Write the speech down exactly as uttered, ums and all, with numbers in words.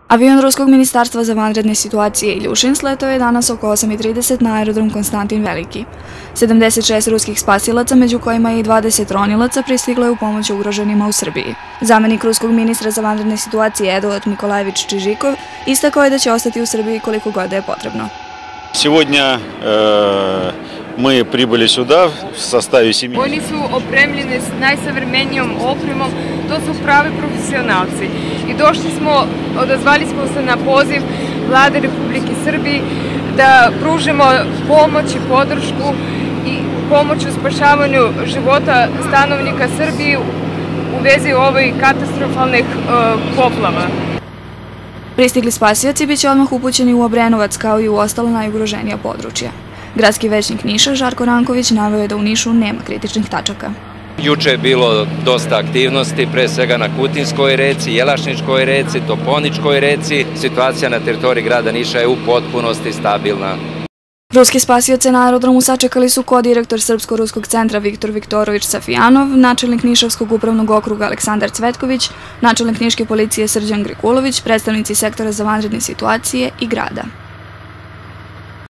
Avion Ruskog ministarstva za vanredne situacije Iljušin sletao je danas oko osam i trideset na aerodrom Konstantin Veliki. sedamdeset šest ruskih spasilaca, među kojima je i dvadeset ronilaca, pristiglo je u pomoć ugroženima u Srbiji. Zamenik ruskog ministra za vanredne situacije Eduard Nikolajević Čižikov istakao je da će ostati u Srbiji koliko god je potrebno. Сегодня э, мы прибыли сюда в составе семьи. Oni su opremljeni s najsavremenijom opremom, to su pravi profesionalci. I došli smo, odazvali smo se na poziv Vlade Republike Srbije da pružimo pomoć i podršku i pomoć u spašavanju života stanovnika Srbije u vezi ovih katastrofalnih uh, poplava. Pristigli spasioci biće odmah upućeni u Obrenovac kao i u ostala najugroženija područja. Gradski većnik Niša Žarko Ranković naveo je da u Nišu nema kritičnih tačaka. Juče je bilo dosta aktivnosti, pre svega na Kutinskoj reci, Jelašničkoj reci, Toponičkoj reci. Situacija na teritoriji grada Niša je u potpunosti stabilna. Ruske spasioce na aerodromu sačekali su ko-direktor Srpsko-ruskog centra Viktor Viktorović Safijanov, načelnik Nišavskog upravnog okruga Aleksandar Cvetković, načelnik Niške policije Srđan Grikulović, predstavnici sektora za vanredne situacije i grada.